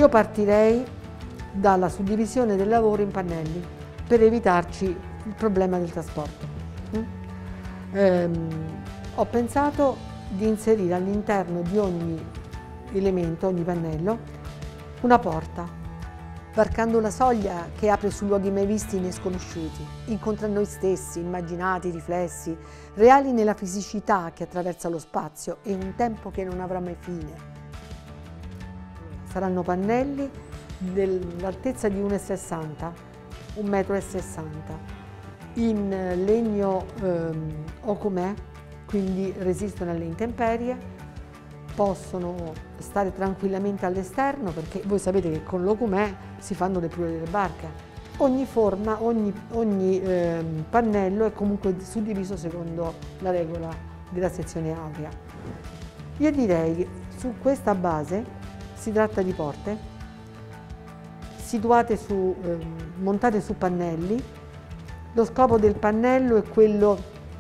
Io partirei dalla suddivisione del lavoro in pannelli per evitarci il problema del trasporto. Ho pensato di inserire all'interno di ogni elemento, ogni pannello, una porta, varcando la soglia che apre su luoghi mai visti né sconosciuti, incontra noi stessi, immaginati, riflessi, reali nella fisicità che attraversa lo spazio e un tempo che non avrà mai fine. Saranno pannelli dell'altezza di 1,60 m, 1,60 m, in legno Ocumè, quindi resistono alle intemperie, possono stare tranquillamente all'esterno perché voi sapete che con l'Ocumè si fanno le prue delle barche. Ogni forma, ogni pannello è comunque suddiviso secondo la regola della sezione aurea. Io direi che su questa base si tratta di porte situate montate su pannelli. Lo scopo del pannello è quello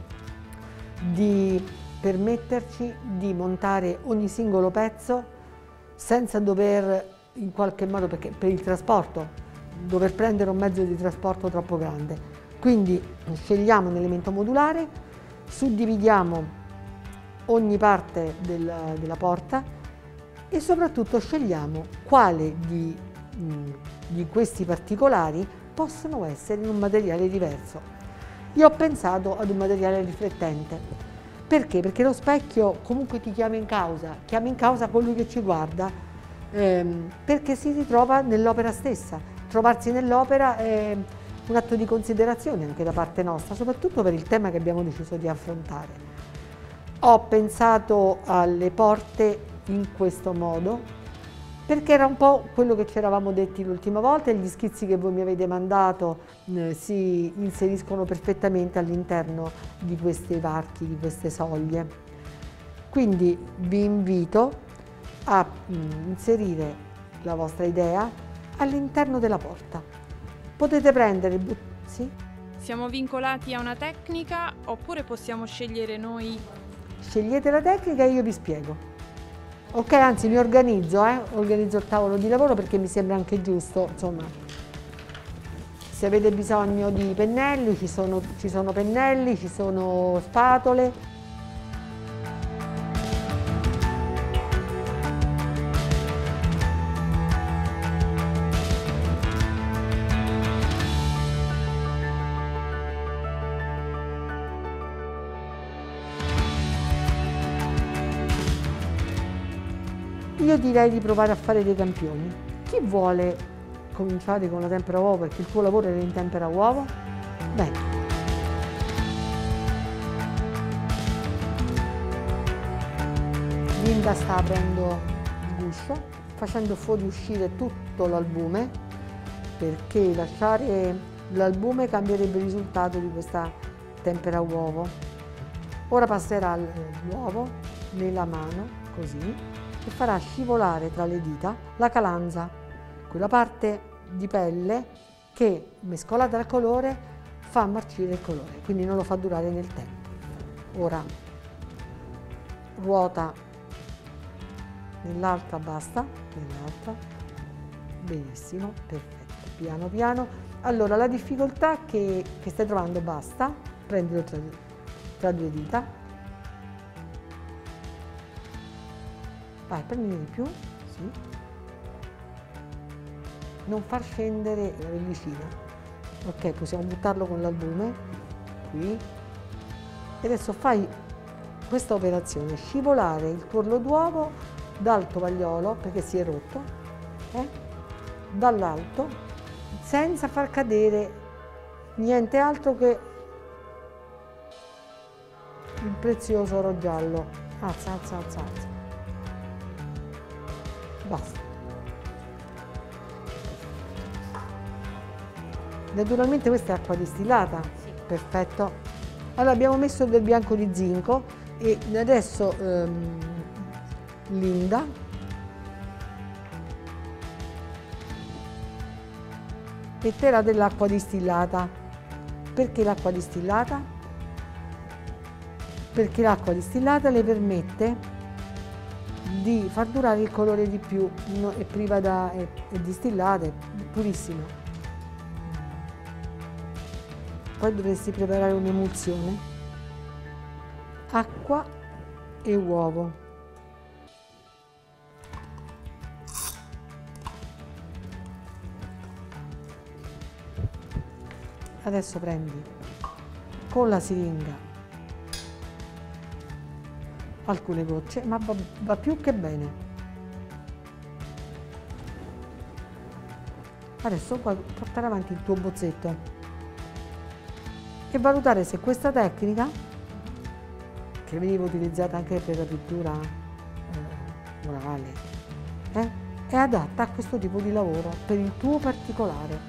di permetterci di montare ogni singolo pezzo senza dover, in qualche modo, perché per il trasporto, dover prendere un mezzo di trasporto troppo grande. Quindi scegliamo un elemento modulare, suddividiamo ogni parte della porta e soprattutto scegliamo quale di questi particolari possono essere in un materiale diverso. Io ho pensato ad un materiale riflettente. Perché? Perché lo specchio comunque ti chiama in causa colui che ci guarda, perché si ritrova nell'opera stessa. Trovarsi nell'opera è un atto di considerazione anche da parte nostra, soprattutto per il tema che abbiamo deciso di affrontare. Ho pensato alle porte in questo modo perché era un po' quello che ci eravamo detti l'ultima volta e gli schizzi che voi mi avete mandato si inseriscono perfettamente all'interno di questi varchi, di queste soglie. Quindi vi invito a inserire la vostra idea all'interno della porta. Potete prendere... Sì? Siamo vincolati a una tecnica oppure possiamo scegliere noi? Scegliete la tecnica e io vi spiego. Ok, anzi mi organizzo il tavolo di lavoro perché mi sembra anche giusto, insomma, se avete bisogno di pennelli, ci sono pennelli, ci sono spatole. Io direi di provare a fare dei campioni. Chi vuole cominciare con la tempera uovo perché il tuo lavoro era in tempera uovo? Bene. Linda sta aprendo il guscio, facendo fuoriuscire tutto l'albume, perché lasciare l'albume cambierebbe il risultato di questa tempera uovo. Ora passerà l'uovo nella mano, così, e farà scivolare tra le dita la calanza, quella parte di pelle che, mescolata al colore, fa marcire il colore, quindi non lo fa durare nel tempo. Ora ruota nell'altra, basta, nell'altra, benissimo, perfetto, piano piano. Allora la difficoltà che stai trovando, basta, prendilo tra due dita. Vai, prendine di più, sì. Non far scendere la pellicina. Ok, possiamo buttarlo con l'albume, qui. E adesso fai questa operazione, scivolare il tuorlo d'uovo dal tovagliolo, perché si è rotto, dall'alto, senza far cadere niente altro che il prezioso oro giallo. Alza, alza, alza, alza. Basta. Naturalmente questa è acqua distillata. Sì. Perfetto. Allora abbiamo messo del bianco di zinco e adesso Linda metterà dell'acqua distillata. Perché l'acqua distillata? Perché l'acqua distillata le permette di far durare il colore di più, è priva è distillata, è purissima. Poi dovresti preparare un'emulsione, acqua e uovo. Adesso prendi con la siringa alcune gocce, ma va più che bene. Adesso puoi portare avanti il tuo bozzetto e valutare se questa tecnica, che veniva utilizzata anche per la pittura murale, è adatta a questo tipo di lavoro, per il tuo particolare.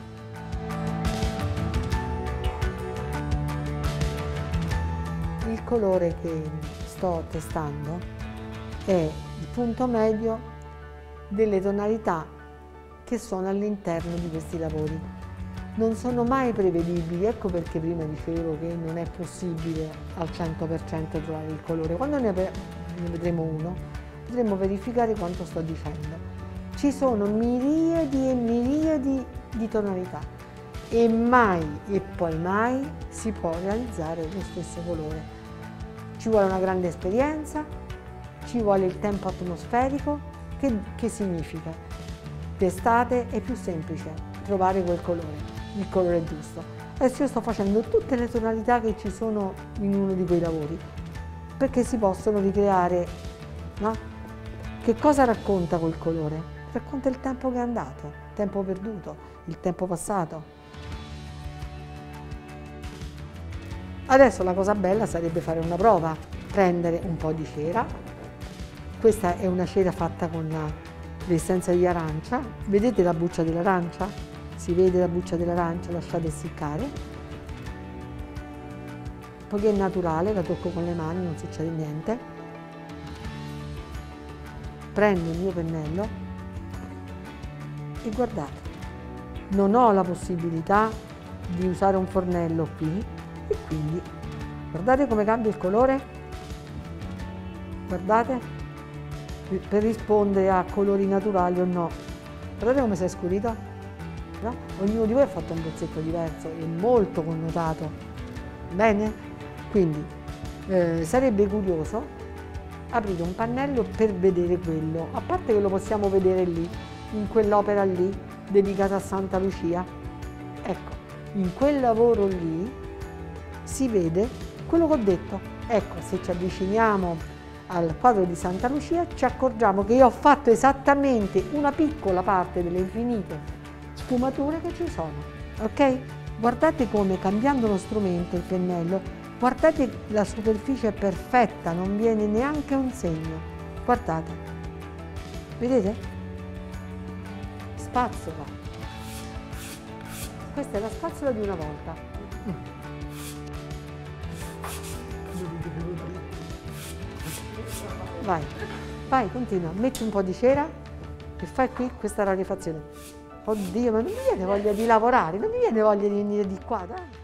Il colore che sto testando è il punto medio delle tonalità che sono all'interno di questi lavori. Non sono mai prevedibili, ecco perché prima dicevo che non è possibile al 100% trovare il colore. Quando ne vedremo uno, potremo verificare quanto sto dicendo. Ci sono miriadi e miriadi di tonalità e mai e poi mai si può realizzare lo stesso colore. Ci vuole una grande esperienza, ci vuole il tempo atmosferico, che significa? D'estate è più semplice trovare quel colore, il colore giusto. Adesso io sto facendo tutte le tonalità che ci sono in uno di quei lavori, perché si possono ricreare, no? Che cosa racconta quel colore? Racconta il tempo che è andato, il tempo perduto, il tempo passato. Adesso la cosa bella sarebbe fare una prova, prendere un po' di cera. Questa è una cera fatta con l'essenza di arancia. Vedete la buccia dell'arancia? Si vede la buccia dell'arancia, lasciate essiccare. Poiché è naturale, la tocco con le mani, non succede niente. Prendo il mio pennello e guardate, non ho la possibilità di usare un fornello qui, e quindi guardate come cambia il colore, guardate, per rispondere a colori naturali o no. Guardate come si è scurito, no? Ognuno di voi ha fatto un bozzetto diverso e molto connotato, bene? Quindi sarebbe curioso aprire un pannello per vedere quello, a parte che lo possiamo vedere lì, in quell'opera lì dedicata a Santa Lucia. Ecco, in quel lavoro lì si vede quello che ho detto. Ecco, se ci avviciniamo al quadro di Santa Lucia ci accorgiamo che io ho fatto esattamente una piccola parte delle infinite sfumature che ci sono, ok? Guardate come, cambiando lo strumento, il pennello, guardate, la superficie è perfetta, non viene neanche un segno. Guardate, vedete? Spazzola. Questa è la spazzola di una volta. Vai, vai, continua, metti un po' di cera e fai qui questa rarefazione. Oddio, ma non mi viene voglia di lavorare, non mi viene voglia di venire di qua, dai.